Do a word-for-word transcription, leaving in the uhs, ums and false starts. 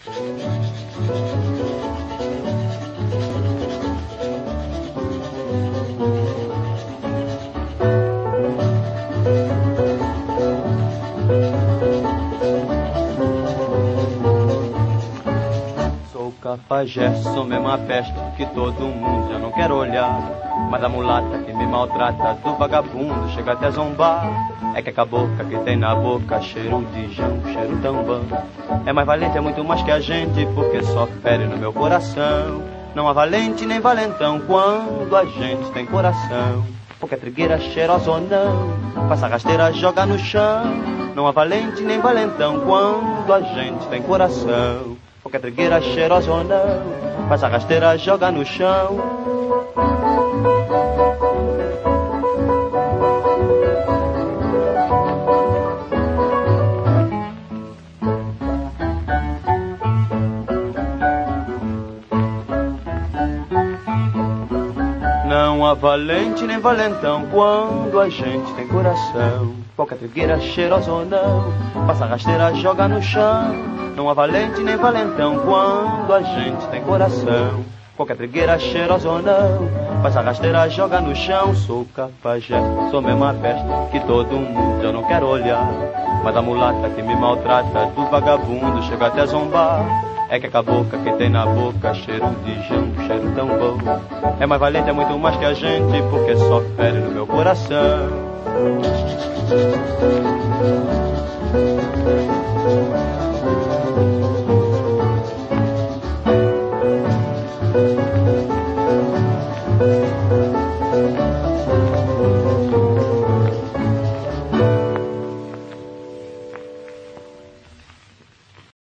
Cafajeste, sou mesmo a peste que todo mundo já não quer olhar. Mas a mulata que me maltrata, do vagabundo chega até zombar. É que a cabocla que tem na boca cheiro de jão, cheiro tão bom. É mais valente, é muito mais que a gente, porque só fere no meu coração. Não há valente nem valentão quando a gente tem coração. Porque é trigueira cheirosa ou não, passa rasteira, joga no chão. Não há valente nem valentão quando a gente tem coração. Porque a trigueira cheirosa ou não, faz a rasteira, joga no chão. Não há valente nem valentão quando a gente tem coração. Qualquer trigueira cheirosa ou não, passa a rasteira, joga no chão. Não há valente nem valentão quando a gente tem coração. Qualquer trigueira cheirosa ou não, passa a rasteira, joga no chão. Sou cafajeste, sou mesmo a peste que todo mundo já não quer olhar. Mas a mulata que me maltrata, do vagabundo chega até zombar. É que a cabocla que tem na boca cheiro de jão, cheiro tão bom. É mais valente, é muito mais que a gente, porque só fere no meu coração.